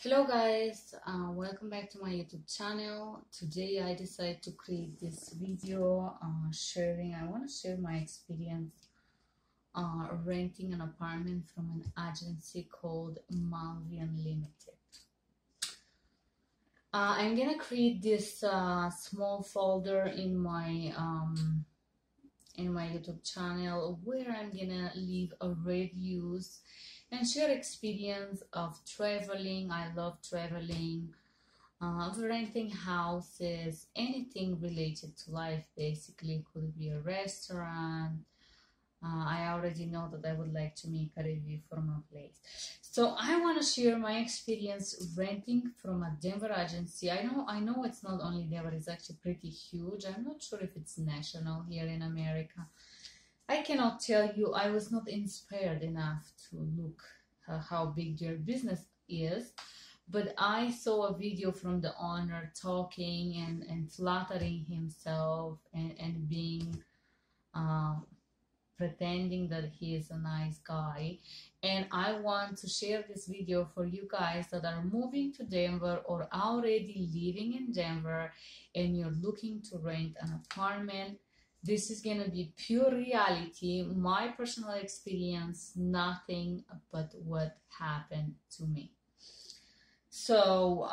Hello guys, welcome back to my YouTube channel. Today I decided to create this video I want to share my experience renting an apartment from an agency called Malvian Limited. I'm gonna create this small folder in my YouTube channel where I'm gonna leave reviews and share experience of traveling. I love traveling, renting houses, anything related to life. Basically, could be a restaurant. I already know that I would like to make a review from a place. So I want to share my experience renting from a Denver agency. I know it's not only Denver, it's actually pretty huge. I'm not sure if it's national here in America. I cannot tell you. I was not inspired enough to look how big their business is, but I saw a video from the owner talking and flattering himself and being pretending that he is a nice guy. And I want to share this video for you guys that are moving to Denver or already living in Denver and you're looking to rent an apartment. This is going to be pure reality, my personal experience, nothing but what happened to me. So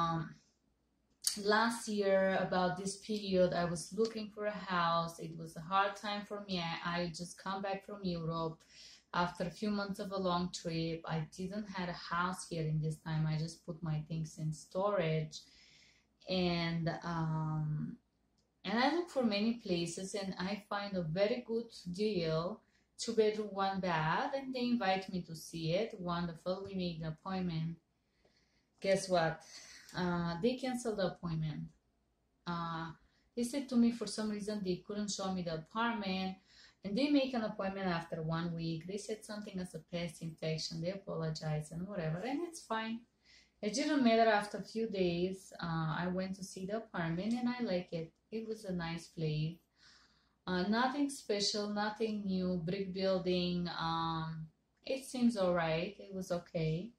last year, about this period, I was looking for a house. It was a hard time for me. I just come back from Europe after a few months of a long trip. I didn't have a house here in this time. I just put my things in storage. And I look for many places and I find a very good deal, 2-bedroom, 1 bath, and they invite me to see it. Wonderful. We made an appointment. Guess what? They canceled the appointment. They said to me for some reason they couldn't show me the apartment, and they make an appointment after 1 week. They said something as a pest infection. They apologized and whatever, and it's fine. It didn't matter. After a few days, I went to see the apartment and I like it. It was a nice place. Nothing special, nothing new, brick building. It seems alright. It was okay.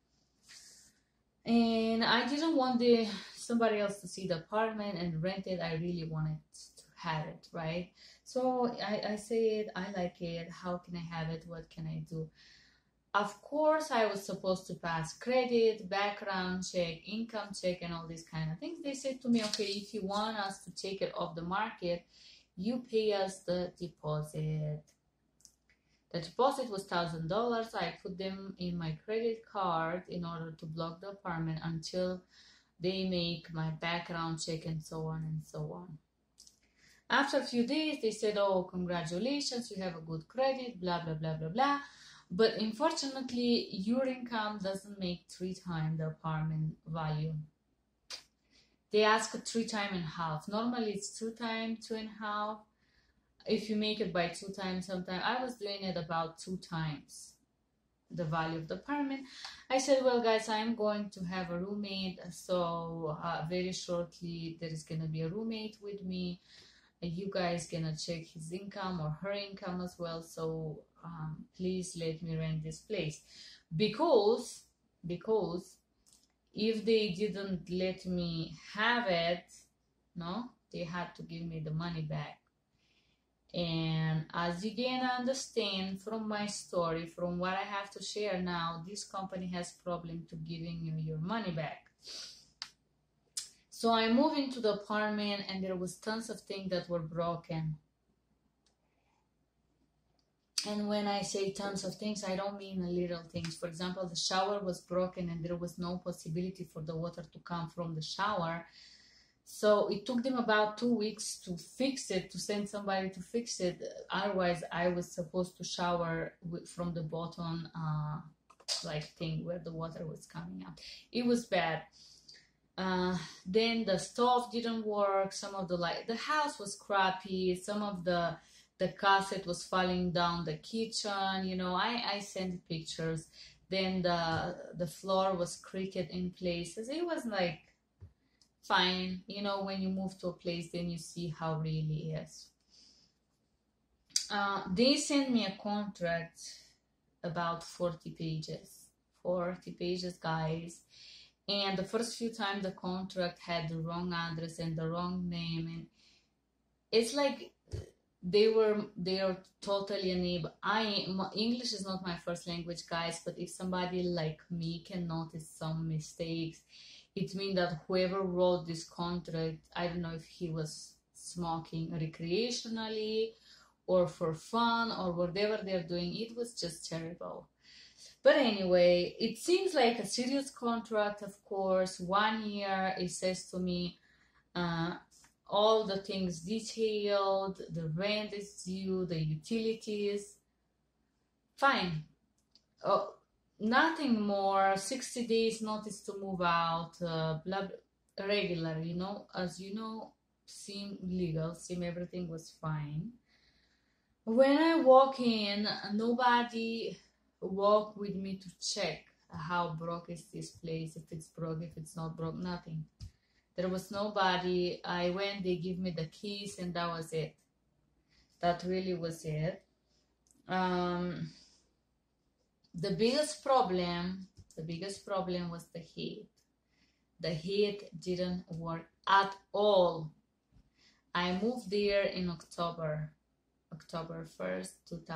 And I didn't want somebody else to see the apartment and rent it. I really wanted to have it, right? So I said, I like it. How can I have it? What can I do? Of course, I was supposed to pass credit, background check, income check, and all these kind of things. They said to me, okay, if you want us to take it off the market, you pay us the deposit. The deposit was $1,000. I put them in my credit card in order to block the apartment until they make my background check and so on and so on. After a few days, they said, oh, congratulations, you have a good credit, blah, blah, blah, blah, blah. But unfortunately, your income doesn't make 3 times the apartment value. They ask 3 times and a half. Normally it's 2 times, 2.5. If you make it by 2 times, sometimes I was doing it about 2 times the value of the apartment. I said, well, guys, I'm going to have a roommate. So very shortly, there is going to be a roommate with me. You guys gonna check his income or her income as well. So please let me rent this place, because if they didn't let me have it, no, they had to give me the money back. And as you can understand from my story, from what I have to share now, this company has problem to giving you your money back. So I moved into the apartment and there was tons of things that were broken. And when I say tons of things, I don't mean little things. For example, the shower was broken and there was no possibility for the water to come from the shower. So it took them about 2 weeks to fix it, to send somebody to fix it. Otherwise, I was supposed to shower from the bottom like thing where the water was coming out. It was bad. Then the stove didn't work. Some of the house was crappy. Some of the cassette was falling down the kitchen. You know, I sent pictures. Then the floor was creaked in places. It was like fine. You know, when you move to a place, then you see how really is. They sent me a contract about 40 pages. 40 pages, guys. And the first few times the contract had the wrong address and the wrong name, and it's like they are totally unable. English is not my first language, guys, but if somebody like me can notice some mistakes, it means that whoever wrote this contract, I don't know if he was smoking recreationally or for fun or whatever they're doing. It was just terrible. But anyway, it seems like a serious contract, of course. 1 year, it says to me, uh, all the things detailed, the rent is due, the utilities. Fine. Oh, nothing more. 60 days notice to move out, blah, regular, as you know, seem legal, seem everything was fine. When I walk in, nobody walk with me to check how broke is this place, if it's broke, if it's not broke, nothing. There was nobody. I went, they give me the keys, and that was it. That really was it. The biggest problem was the heat. The heat didn't work at all. I moved there in October 1st,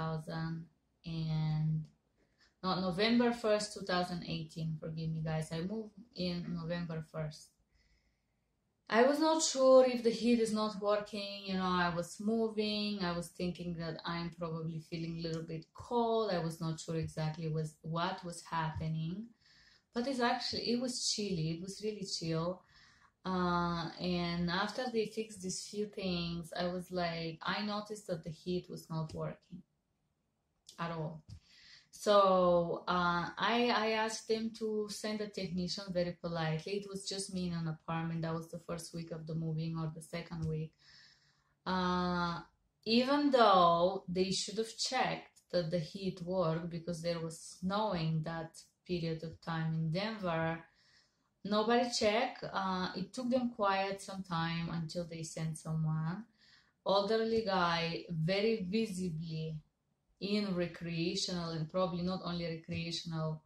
November 1st, 2018. Forgive me, guys. I moved in November 1st. I was not sure if the heat is not working. I was moving. I was thinking that I'm probably feeling a little bit cold. I was not sure exactly what was happening. But it was chilly. It was really chill. And after they fixed these few things, I noticed that the heat was not working at all. So I asked them to send a technician very politely. It was just me in an apartment. That was the first week of the moving, or the second week. Even though they should have checked that the heat worked, because there was snowing that period of time in Denver, nobody checked. It took them quite some time until they sent someone. Elderly guy, very visibly in recreational, and probably not only recreational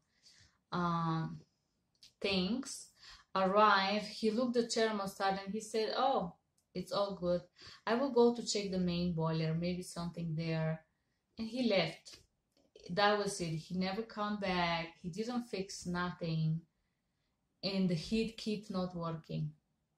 things, arrived. He looked at the thermostat and he said, "Oh, it's all good. I will go to check the main boiler, maybe something there." And he left. That was it. He never come back. He didn't fix nothing, and the heat kept not working.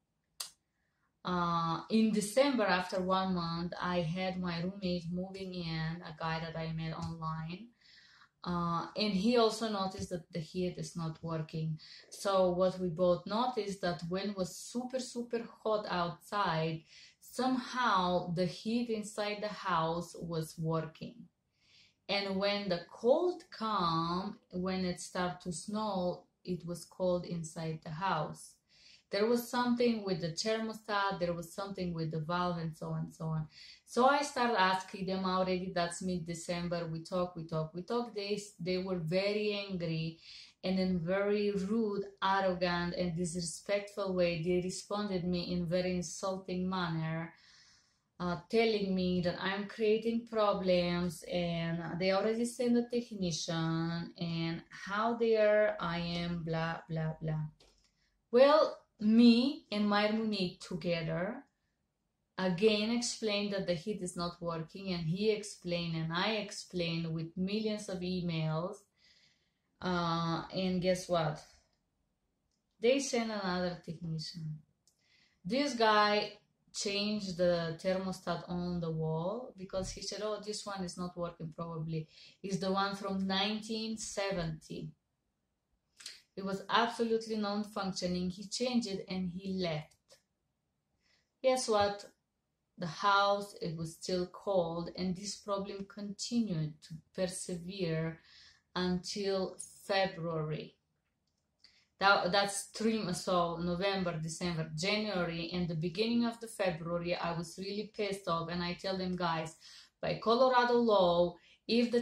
In December, after 1 month, I had my roommate moving in, a guy that I met online, and he also noticed that the heat is not working. So what we both noticed, that when it was super, super hot outside, somehow the heat inside the house was working. And when the cold come, when it started to snow, it was cold inside the house. There was something with the thermostat, there was something with the valve, and so on and so on. So I started asking them already. That's mid-December. We talk. They were very angry, and in very rude, arrogant, and disrespectful way. They responded me in very insulting manner, telling me that I'm creating problems, and they already sent a technician, and how dare I am, blah, blah, blah. Well, me and my roommate together again explained that the heat is not working, and he explained and I explained with millions of emails, and guess what? They sent another technician. This guy changed the thermostat on the wall, because he said, "Oh, this one is not working, probably it's the one from 1970. It was absolutely non-functioning. He changed it and he left. Guess what? The house, it was still cold, and this problem continued to persevere until February. That's so November, December, January, and the beginning of the February, I was really pissed off, and I tell them, guys, by Colorado law, if the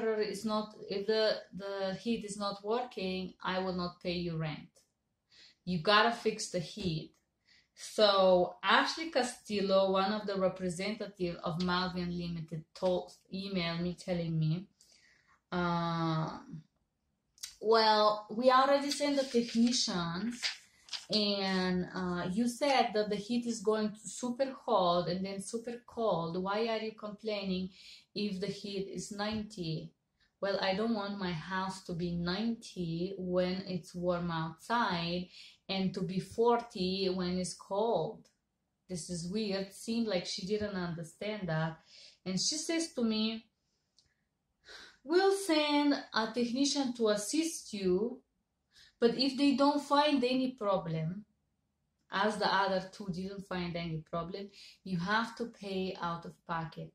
heat is not working, I will not pay you rent. You gotta fix the heat. So Ashley Castillo, one of the representatives of Malvern Limited, emailed me telling me, Well, we already sent the technicians, and you said that the heat is going to super hot and then super cold. Why are you complaining if the heat is 90? Well, I don't want my house to be 90 when it's warm outside and to be 40 when it's cold. This is weird. Seemed like she didn't understand that. And she says to me, we'll send a technician to assist you, but if they don't find any problem, as the other two didn't find any problem, you have to pay out of pocket.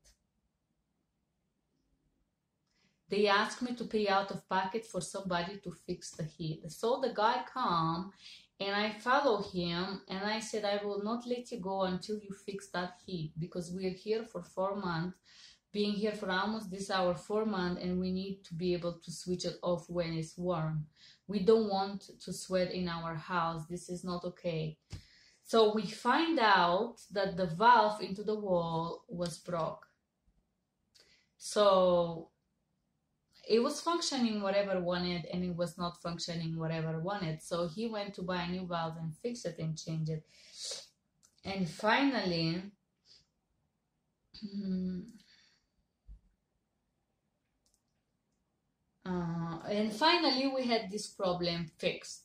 They asked me to pay out of pocket for somebody to fix the heat. So the guy come and I follow him and I said, I will not let you go until you fix that heat, because we're here for 4 months, being here for almost this hour, 4 months, and we need to be able to switch it off when it's warm. We don't want to sweat in our house. This is not okay. So we find out that the valve into the wall was broke. So it was functioning whatever wanted, and it was not functioning whatever wanted. So he went to buy a new valve and fix it and change it. And finally, we had this problem fixed.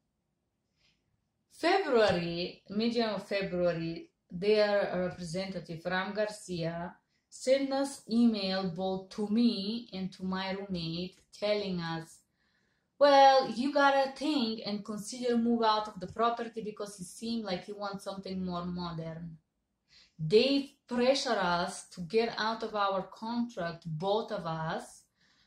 February, medium of February, their representative, Ram Garcia, sent us email both to me and to my roommate telling us, well, you gotta think and consider move out of the property because it seemed like you want something more modern. They pressure us to get out of our contract, both of us,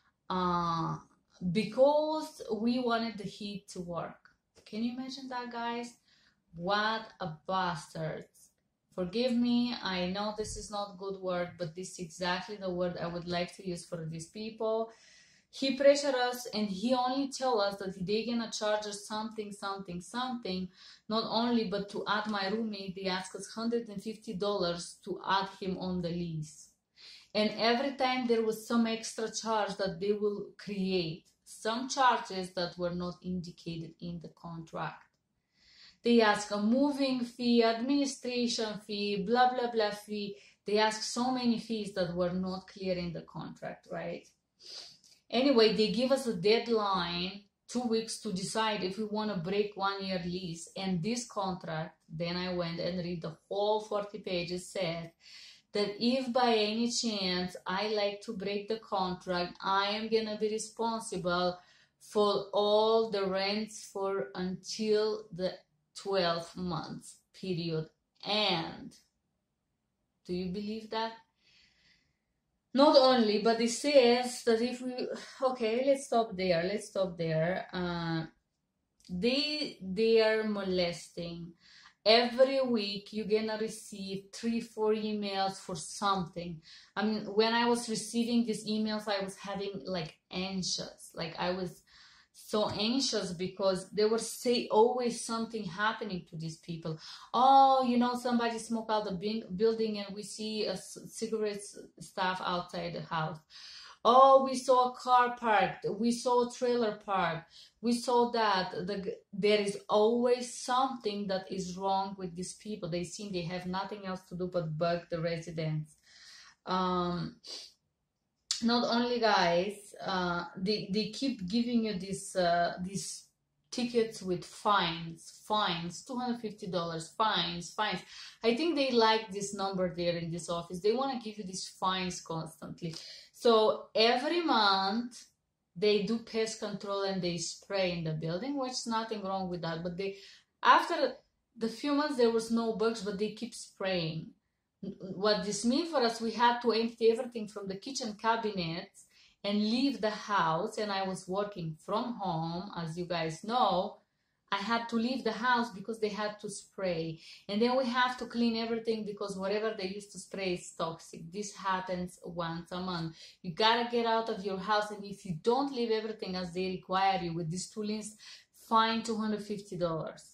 because we wanted the heat to work. Can you imagine that, guys? What a bastards. Forgive me, I know this is not good word, but this is exactly the word I would like to use for these people. He pressured us, and he only tell us that they're gonna charge us something. Not only, but to add my roommate, they ask us $150 to add him on the lease. And every time there was some extra charge that they will create, some charges that were not indicated in the contract. They ask a moving fee, administration fee, blah, blah, blah fee. They ask so many fees that were not clear in the contract, right? Anyway, they give us a deadline, 2 weeks, to decide if we want to break 1 year lease. And this contract, then I went and read the whole 40 pages, said that if by any chance I like to break the contract, I am going to be responsible for all the rents for until the 12 months period. And do you believe that? Not only, but it says that if we, okay, let's stop there. They are molesting. Every week you're gonna receive 3-4 emails for something. I mean, when I was receiving these emails, I was having like anxious, like I was so anxious because there was always something happening to these people. Oh, you know, somebody smoked out the building and we see a cigarette stuff outside the house. Oh, we saw a car parked. We saw a trailer parked. We saw that. There is always something that is wrong with these people. They seem they have nothing else to do but bug the residents. Not only, guys, they keep giving you these tickets with fines, $250, fines. I think they like this number there in this office. They want to give you these fines constantly. So every month they do pest control and they spray in the building, which is nothing wrong with that. But after the few months there was no bugs, but they keep spraying. What this means for us, we had to empty everything from the kitchen cabinets and leave the house. And I was working from home, as you guys know. I had to leave the house because they had to spray. And then we have to clean everything because whatever they used to spray is toxic. This happens once a month. You gotta get out of your house, and if you don't leave everything as they require you with these 2 liens, fine $250.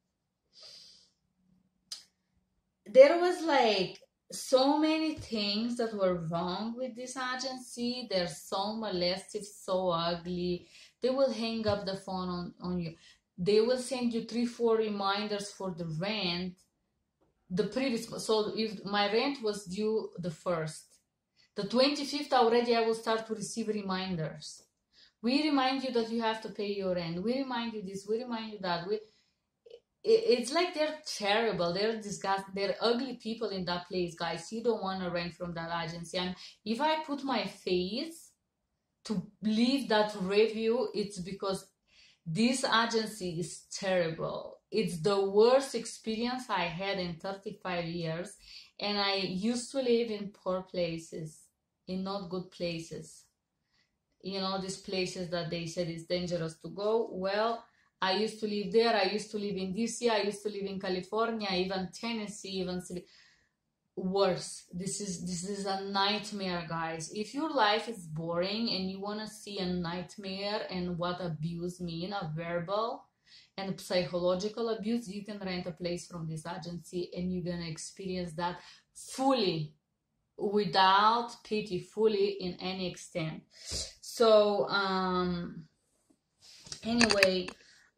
There was like so many things that were wrong with this agency. They're so molestive, so ugly. they will hang up the phone on you. They will send you 3-4 reminders for the rent. The previous, so if my rent was due the 1st, the 25th already I will start to receive reminders. We remind you that you have to pay your rent. We remind you this, we remind you that. It's like they're terrible, they're disgusting, they're ugly people in that place, guys. You don't want to rent from that agency. And if I put my face to leave that review, it's because this agency is terrible. It's the worst experience I had in 35 years. And I used to live in poor places, in not good places. You know, these places that they said is dangerous to go. Well, I used to live there. I used to live in DC. I used to live in California, even Tennessee, even worse. This is a nightmare, guys. If your life is boring and you want to see a nightmare and what abuse mean, a verbal and psychological abuse, you can rent a place from this agency and you're gonna experience that fully, without pity, fully in any extent. So anyway,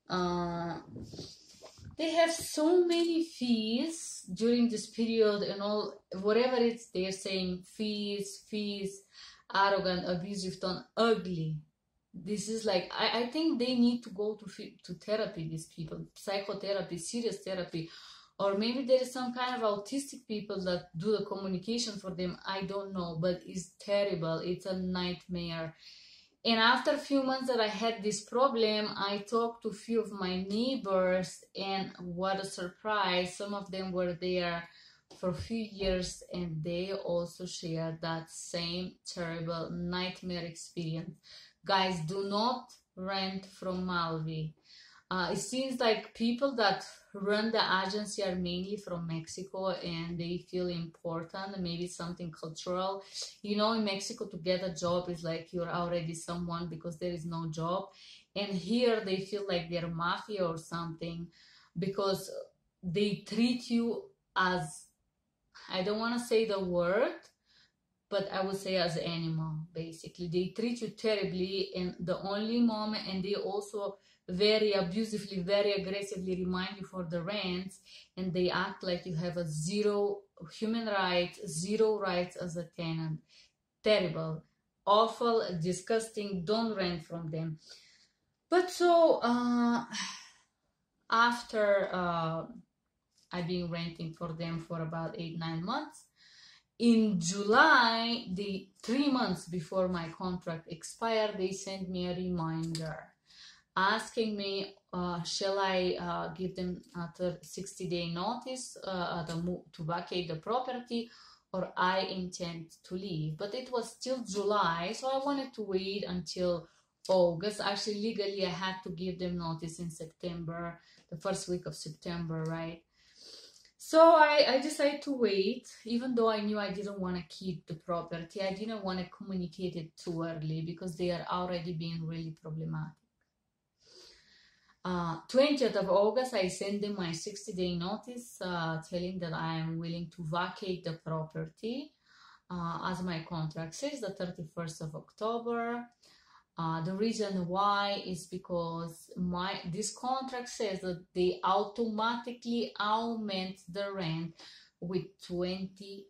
they have so many fees during this period and all, whatever it's, they're saying fees, arrogant, abusive tone, ugly. This is like, I think they need to go to therapy, these people, psychotherapy, serious therapy, or maybe there is some kind of autistic people that do the communication for them. I don't know, but it's terrible. It's a nightmare. And after a few months that I had this problem, I talked to a few of my neighbors, and what a surprise. Some of them were there for a few years, and they also shared that same terrible nightmare experience. Guys, do not rent from Malvi. It seems like people that run the agency are mainly from Mexico and they feel important, maybe something cultural. You know, in Mexico, to get a job is like you're already someone because there is no job. And here they feel like they're mafia or something because they treat you as, I don't want to say the word, but I would say as an animal, basically. They treat you terribly, and the only moment, and they also very abusively, very aggressively remind you for the rents, and they act like you have a zero human rights, zero rights as a tenant. Terrible, awful, disgusting. Don't rent from them. But so after I've been renting for them for about 8-9 months, in July, 3 months before my contract expired, they sent me a reminder asking me, shall I give them a 60-day notice to vacate the property, or I intend to leave. But it was still July, so I wanted to wait until August. Actually, legally, I had to give them notice in September, the first week of September, right? So I decided to wait, even though I knew I didn't want to keep the property. I didn't want to communicate it too early because they are already being really problematic. 20th of August, I sent them my 60-day notice telling that I am willing to vacate the property as my contract says, the 31st of October. The reason why is because this contract says that they automatically augment the rent with 25%,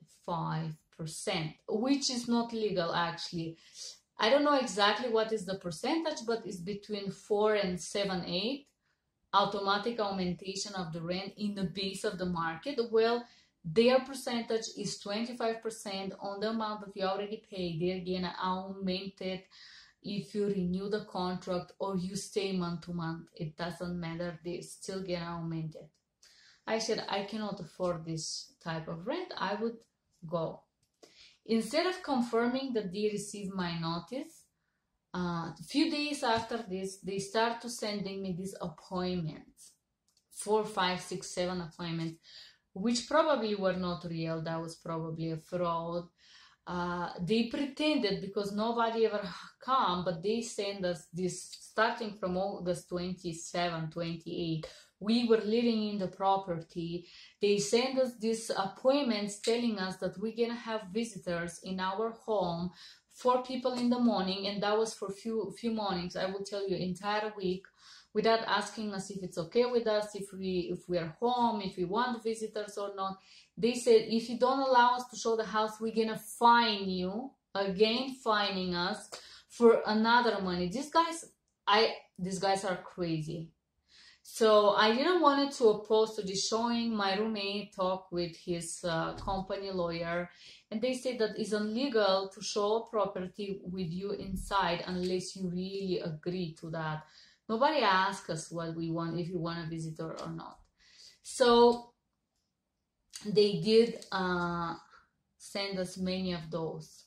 which is not legal actually. I don't know exactly what is the percentage, but it's between 4 and 7-8 automatic augmentation of the rent in the base of the market. Well, their percentage is 25% on the amount that you already paid. They're gonna augment it if you renew the contract or you stay month to month. It doesn't matter, they still gonna augment it. I said I cannot afford this type of rent. I would go. Instead of confirming that they received my notice, a few days after this, they start to sending me these appointments, 4, 5, 6, 7 appointments, which probably were not real. That was probably a fraud. They pretended because nobody ever come, but they sent us this starting from August 27, 28. We were living in the property. They sent us these appointments telling us that we're gonna have visitors in our home 4 people in the morning, and that was for few mornings. I will tell you, entire week, without asking us if it's okay with us, if we are home, if we want visitors or not. They said, if you don't allow us to show the house, we're gonna fine you, again fining us for another money. These guys are crazy. So I didn't want to oppose to this showing. My roommate talked with his company lawyer, and they said that it's illegal to show a property with you inside unless you really agree to that. Nobody asks us what we want, if you want a visitor or not. So they did send us many of those,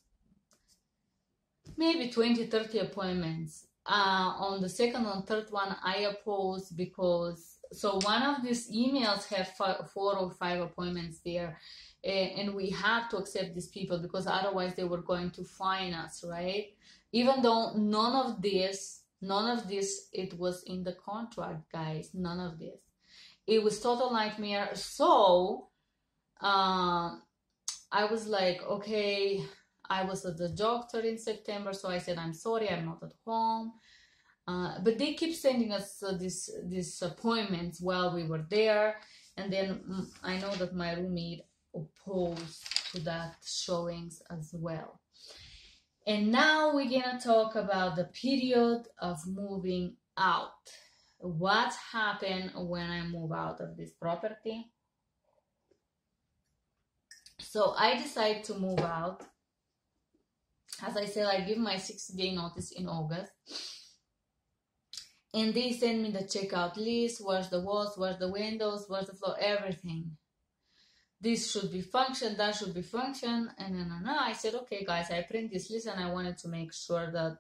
maybe 20-30 appointments. On the second and third one, I opposed, because so one of these emails have 4 or 5 appointments there, and we had to accept these people because otherwise they were going to fine us, right? Even though none of this it was in the contract, guys. None of this. It was total nightmare. So I was like, okay. I was at the doctor in September, so I said, I'm sorry, I'm not at home. But they keep sending us these appointments while we were there. And then I know that my roommate opposed to that showings as well. And now we're gonna talk about the period of moving out. What happened when I move out of this property? So I decided to move out. As I said, I give my 60-day notice in August. And they send me the checkout list, where's the walls, where's the windows, where's the floor, everything. This should be function, that should be function, and then I said, okay guys, I print this list and I wanted to make sure that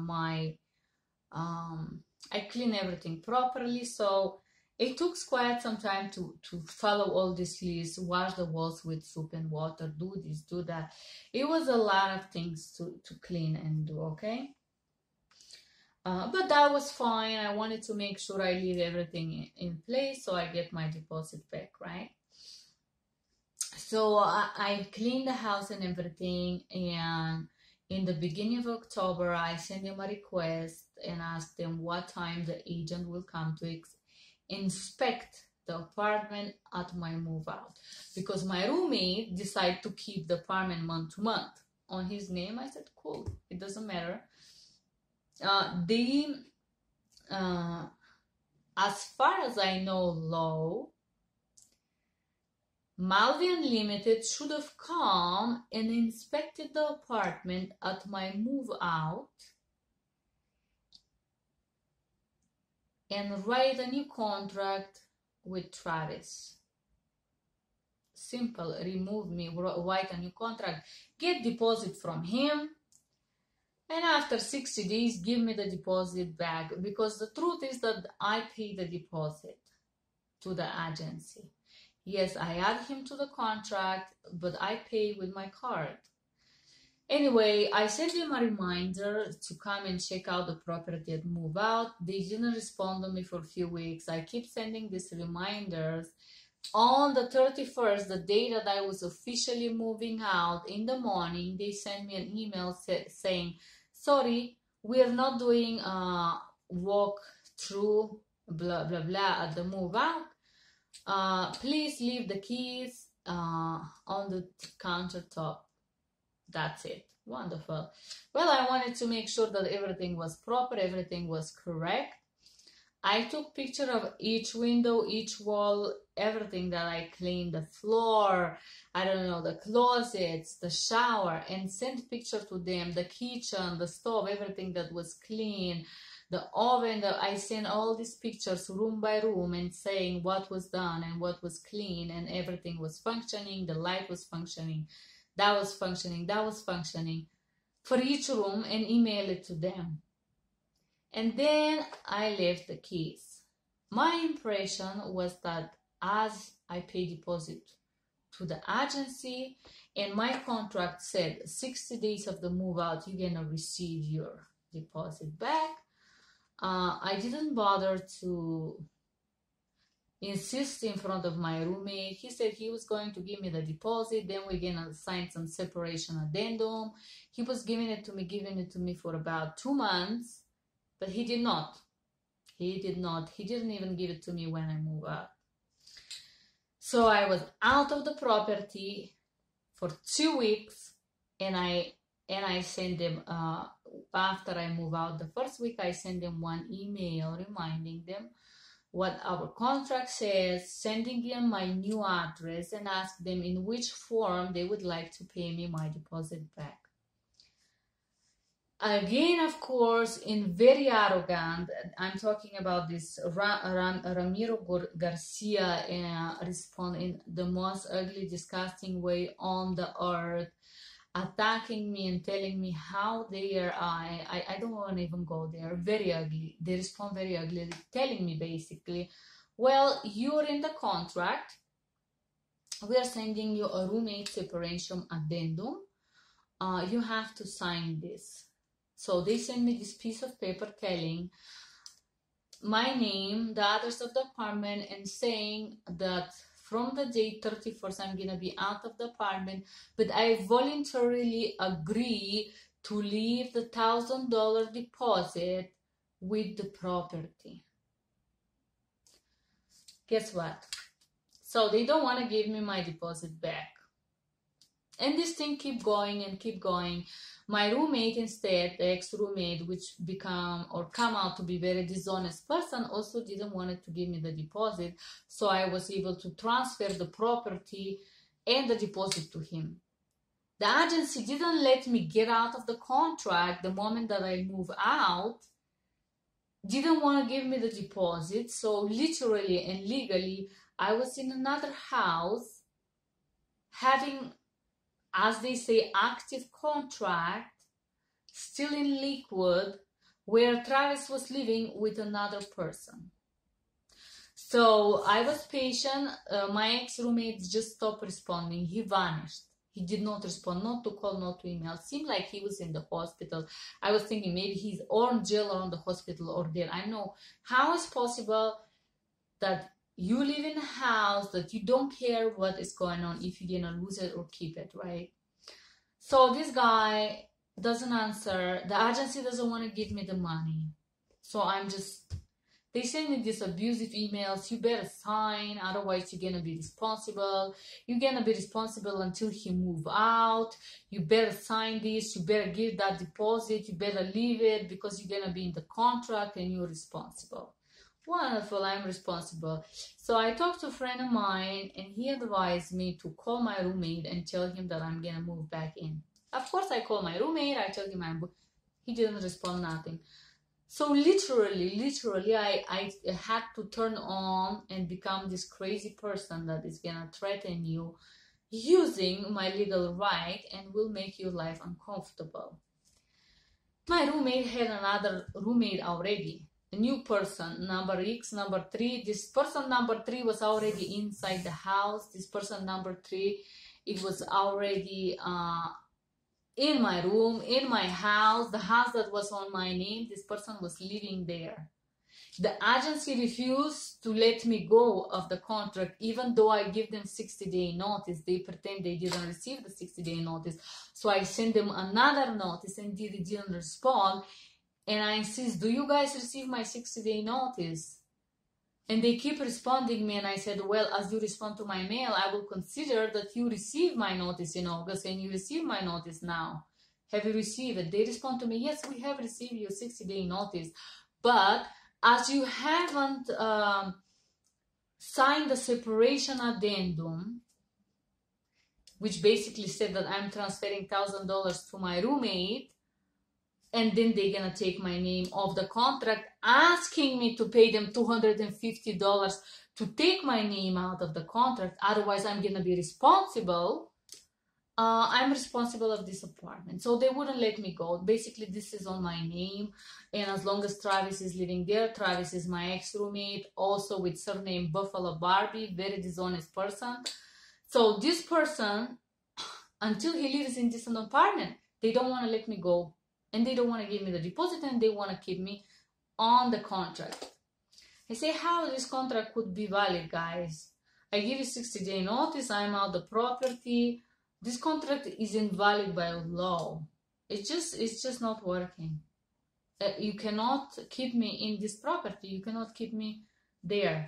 I clean everything properly. So it took quite some time to follow all this list, wash the walls with soap and water, do this, do that. It was a lot of things to clean and do, okay? But that was fine. I wanted to make sure I leave everything in place so I get my deposit back, right? So I cleaned the house and everything, and in the beginning of October, I sent them a request and asked them what time the agent will come to inspect the apartment at my move out, because my roommate decided to keep the apartment month to month on his name. I said, cool, it doesn't matter. As far as I know, law, Malvi Unlimited should have come and inspected the apartment at my move out and write a new contract with Travis. Simple. Remove me, write a new contract, get deposit from him, and after 60 days give me the deposit back, because the truth is that I paid the deposit to the agency. Yes, I add him to the contract, but I pay with my card. Anyway, I sent them a reminder to come and check out the property and move out. They didn't respond to me for a few weeks. I keep sending these reminders. On the 31st, the day that I was officially moving out, in the morning, they sent me an email saying, sorry, we're not doing a walk through blah, blah, blah at the move out. Please leave the keys on the countertop. That's it. Wonderful. Well, I wanted to make sure that everything was proper, everything was correct. I took picture of each window, each wall, everything that I cleaned, the floor, I don't know, the closets, the shower, and sent picture to them, the kitchen, the stove, everything that was clean, the oven. I sent all these pictures room by room and saying what was done and what was clean, and everything was functioning, the light was functioning, that was functioning for each room, and email it to them. And then I left the keys. My impression was that as I pay deposit to the agency and my contract said 60 days of the move out, you're gonna receive your deposit back. I didn't bother to insist in front of my roommate. He said he was going to give me the deposit, then we're gonna sign some separation addendum. He was giving it to me for about 2 months, but he did not. He didn't even give it to me when I moved out. So I was out of the property for 2 weeks, and I sent them, after I move out the first week, I sent them one email reminding them what our contract says, sending them my new address, and ask them in which form they would like to pay me my deposit back. Again, of course, in very arrogant, I'm talking about this Ramiro Garcia, respond in the most ugly, disgusting way on the earth, attacking me and telling me how dare I don't want to even go there. Very ugly. They respond very ugly, telling me basically, well, you're in the contract. We are sending you a roommate separation addendum. You have to sign this. So they send me this piece of paper telling my name, the address of the apartment, and saying that from the date 31st, I'm going to be out of the apartment, but I voluntarily agree to leave the $1,000 deposit with the property. Guess what? So they don't want to give me my deposit back. And this thing keep going and keep going. My roommate instead, the ex-roommate, which come out to be very dishonest person, also didn't want to give me the deposit. So I was able to transfer the property and the deposit to him. The agency didn't let me get out of the contract the moment that I move out. Didn't want to give me the deposit. So literally and legally, I was in another house having, as they say, active contract, still in liquid, where Travis was living with another person. So I was patient. My ex-roommate just stopped responding. He vanished. He did not respond, not to call, not to email. Seemed like he was in the hospital. I was thinking maybe he's or in jail or in the hospital or there. I know. How is possible that you live in a house that you don't care what is going on, if you're gonna lose it or keep it, right? So this guy doesn't answer. The agency doesn't want to give me the money. So they send me these abusive emails. You better sign, otherwise you're gonna be responsible. You're gonna be responsible until he move out. You better sign this. You better give that deposit. You better leave it because you're gonna be in the contract and you're responsible. Wonderful, I'm responsible. So I talked to a friend of mine and he advised me to call my roommate and tell him that I'm gonna move back in. Of course, I called my roommate. I told him he didn't respond, nothing. So literally, I had to turn on and become this crazy person that is gonna threaten you using my legal right and will make your life uncomfortable. My roommate had another roommate already. A new person, number X, number 3. This person number 3 was already inside the house. This person number 3, it was already in my room, in my house, the house that was on my name. This person was living there. The agency refused to let me go of the contract, even though I give them 60-day notice. They pretend they didn't receive the 60-day notice. So I sent them another notice and they didn't respond. And I insist, do you guys receive my 60-day notice? And they keep responding me, and I said, well, as you respond to my mail, I will consider that you received my notice in August and you received my notice now. Have you received it? They respond to me, yes, we have received your 60-day notice. But as you haven't signed the separation addendum, which basically said that I'm transferring $1,000 to my roommate, and then they're going to take my name off the contract, asking me to pay them $250 to take my name out of the contract. Otherwise, I'm going to be responsible. I'm responsible of this apartment. So they wouldn't let me go. Basically, this is on my name. And as long as Travis is living there, Travis is my ex-roommate, also with surname Buffalo Barbie, very dishonest person. So this person, until he lives in this apartment, they don't want to let me go. And they don't want to give me the deposit, and they want to keep me on the contract. I say, how this contract could be valid, guys? I give you 60-day notice, I'm out the property. This contract is invalid by law. It's just not working. You cannot keep me in this property. You cannot keep me there.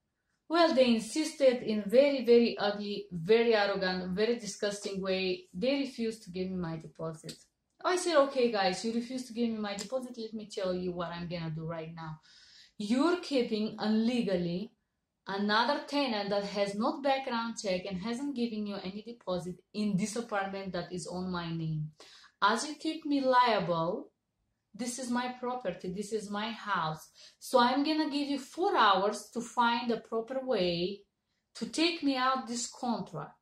Well, they insisted in very, very ugly, very arrogant, very disgusting way. They refused to give me my deposit. I said, okay, guys, you refuse to give me my deposit. Let me tell you what I'm gonna do right now. You're keeping illegally another tenant that has not background check and hasn't given you any deposit in this apartment that is on my name. As you keep me liable, this is my property, this is my house. So I'm gonna give you 4 hours to find a proper way to take me out this contract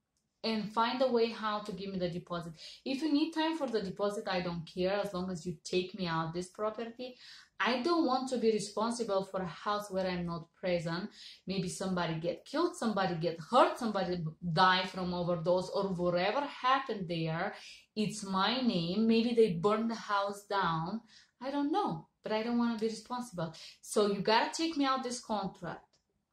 and find a way how to give me the deposit. If you need time for the deposit, I don't care, as long as you take me out this property. I don't want to be responsible for a house where I'm not present. Maybe somebody get killed, somebody get hurt, somebody die from overdose, or whatever happened there. It's my name. Maybe they burned the house down. I don't know, but I don't want to be responsible. So you gotta take me out this contract.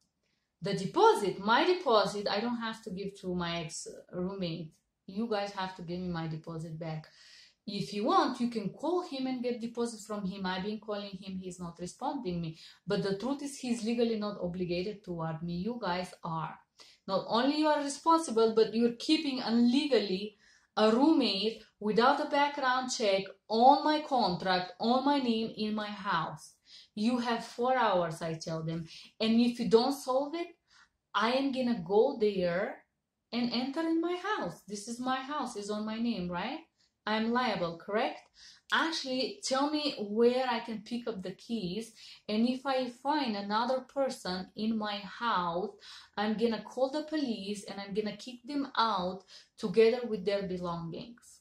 The deposit, my deposit, I don't have to give to my ex-roommate. You guys have to give me my deposit back. If you want, you can call him and get deposit from him. I've been calling him, he's not responding me. But the truth is, he's legally not obligated toward me. You guys are. Not only you are responsible, but you're keeping illegally a roommate without a background check on my contract, on my name, in my house. You have 4 hours, I tell them. And if you don't solve it, I am gonna go there and enter in my house. This is my house, it's on my name, right? I'm liable, correct? Actually, tell me where I can pick up the keys, and if I find another person in my house, I'm gonna call the police and I'm gonna kick them out together with their belongings.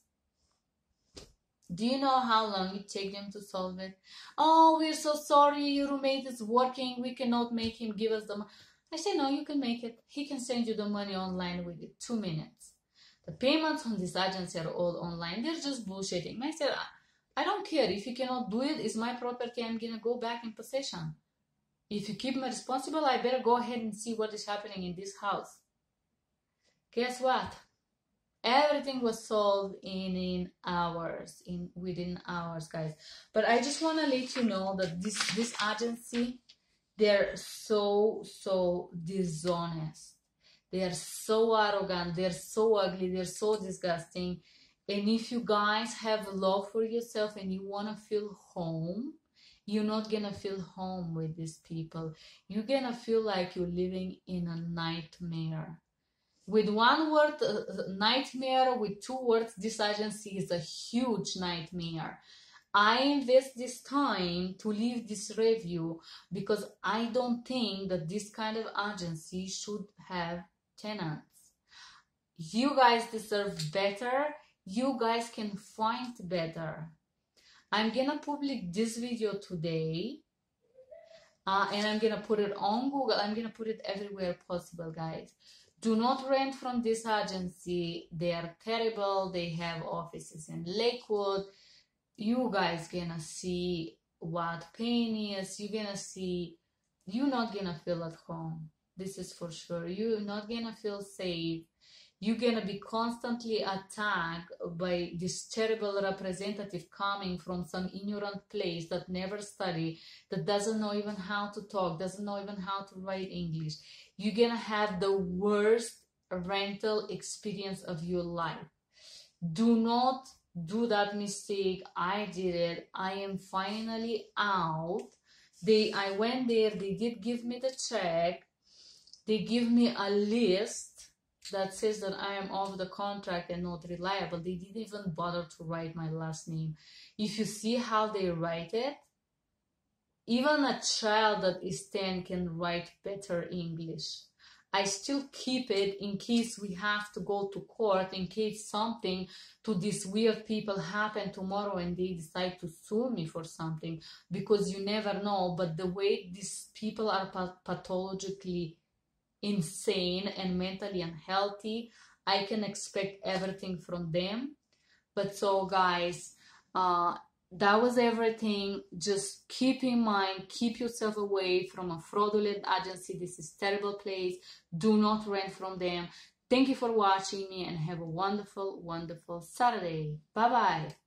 Do you know how long it takes them to solve it? Oh, we're so sorry, your roommate is working, we cannot make him give us the money. I say, no, you can make it. He can send you the money online within 2 minutes. The payments on this agency are all online. They're just bullshitting. I said, I don't care. If you cannot do it, it's my property. I'm going to go back in possession. If you keep me responsible, I better go ahead and see what is happening in this house. Guess what? Everything was solved within hours, guys. But I just want to let you know that this agency, they're so dishonest. They are so arrogant, they're so ugly, they're so disgusting. And if you guys have love for yourself and you want to feel home, you're not gonna feel home with these people. You're gonna feel like you're living in a nightmare. With one word, nightmare. With 2 words, this agency is a huge nightmare. I invest this time to leave this review because I don't think that this kind of agency should have tenants. You guys deserve better. You guys can find better. I'm gonna publish this video today and I'm gonna put it on Google. I'm gonna put it everywhere possible, guys. Do not rent from this agency. They are terrible. They have offices in Lakewood. You guys gonna see what pain is. You're gonna see, you're not gonna feel at home. This is for sure. You're not gonna feel safe. You're gonna be constantly attacked by this terrible representative coming from some ignorant place that never studied, that doesn't know even how to talk, doesn't know even how to write English. You're gonna have the worst rental experience of your life. Do not do that mistake. I did it. I am finally out. I went there. They did give me the check. They give me a list that says that I am off the contract and not reliable. They didn't even bother to write my last name. If you see how they write it, even a child that is 10 can write better English. I still keep it in case we have to go to court, in case something to these weird people happen tomorrow and they decide to sue me for something, because you never know. But the way these people are pathologically insane and mentally unhealthy, I can expect everything from them. But so guys, that was everything. Just keep in mind, keep yourself away from a fraudulent agency. This is terrible place. Do not rent from them. Thank you for watching me and have a wonderful, wonderful Saturday. Bye bye.